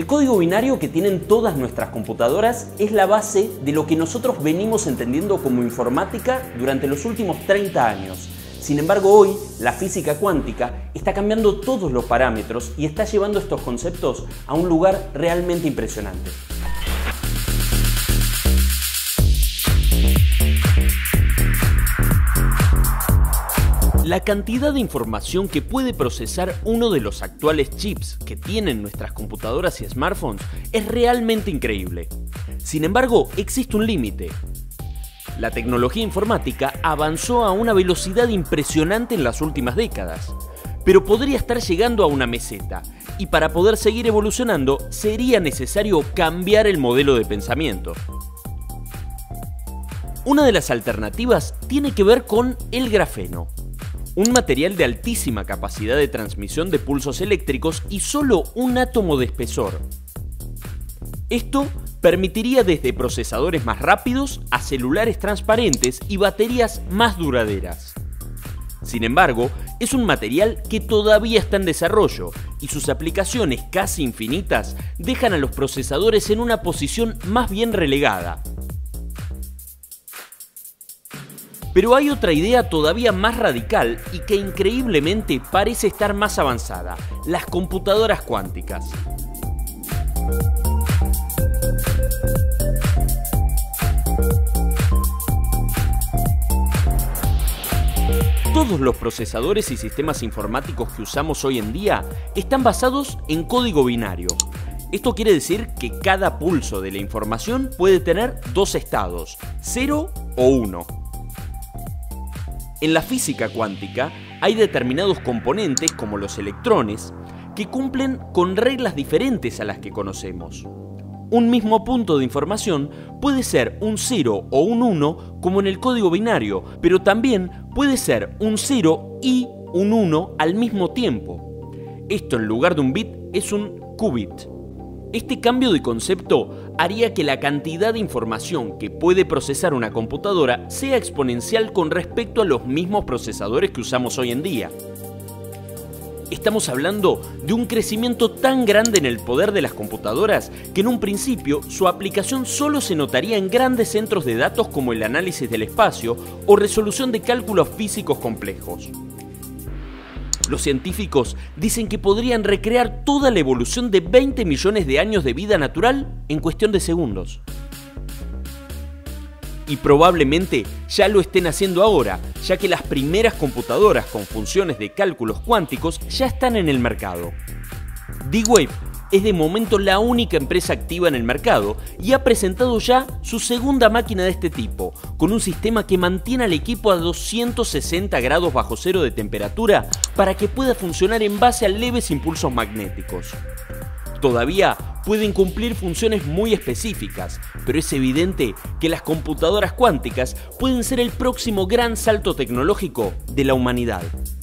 El código binario que tienen todas nuestras computadoras es la base de lo que nosotros venimos entendiendo como informática durante los últimos 30 años. Sin embargo, hoy la física cuántica está cambiando todos los parámetros y está llevando estos conceptos a un lugar realmente impresionante. La cantidad de información que puede procesar uno de los actuales chips que tienen nuestras computadoras y smartphones es realmente increíble. Sin embargo, existe un límite. La tecnología informática avanzó a una velocidad impresionante en las últimas décadas, pero podría estar llegando a una meseta, y para poder seguir evolucionando sería necesario cambiar el modelo de pensamiento. Una de las alternativas tiene que ver con el grafeno. Un material de altísima capacidad de transmisión de pulsos eléctricos y solo un átomo de espesor. Esto permitiría desde procesadores más rápidos a celulares transparentes y baterías más duraderas. Sin embargo, es un material que todavía está en desarrollo y sus aplicaciones casi infinitas dejan a los procesadores en una posición más bien relegada. Pero hay otra idea todavía más radical y que increíblemente parece estar más avanzada: las computadoras cuánticas. Todos los procesadores y sistemas informáticos que usamos hoy en día están basados en código binario. Esto quiere decir que cada pulso de la información puede tener dos estados, 0 o 1. En la física cuántica hay determinados componentes, como los electrones, que cumplen con reglas diferentes a las que conocemos. Un mismo punto de información puede ser un 0 o un 1 como en el código binario, pero también puede ser un 0 y un 1 al mismo tiempo. Esto, en lugar de un bit, es un qubit. Este cambio de concepto haría que la cantidad de información que puede procesar una computadora sea exponencial con respecto a los mismos procesadores que usamos hoy en día. Estamos hablando de un crecimiento tan grande en el poder de las computadoras que en un principio su aplicación solo se notaría en grandes centros de datos como el análisis del espacio o resolución de cálculos físicos complejos. Los científicos dicen que podrían recrear toda la evolución de 20 millones de años de vida natural en cuestión de segundos. Y probablemente ya lo estén haciendo ahora, ya que las primeras computadoras con funciones de cálculos cuánticos ya están en el mercado. D-Wave es de momento la única empresa activa en el mercado y ha presentado ya su segunda máquina de este tipo, con un sistema que mantiene al equipo a 260 grados bajo cero de temperatura para que pueda funcionar en base a leves impulsos magnéticos. Todavía pueden cumplir funciones muy específicas, pero es evidente que las computadoras cuánticas pueden ser el próximo gran salto tecnológico de la humanidad.